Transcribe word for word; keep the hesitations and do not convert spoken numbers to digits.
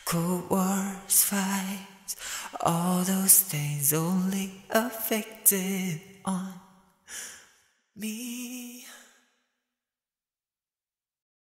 Cold wars, fights, all those things only affected on me.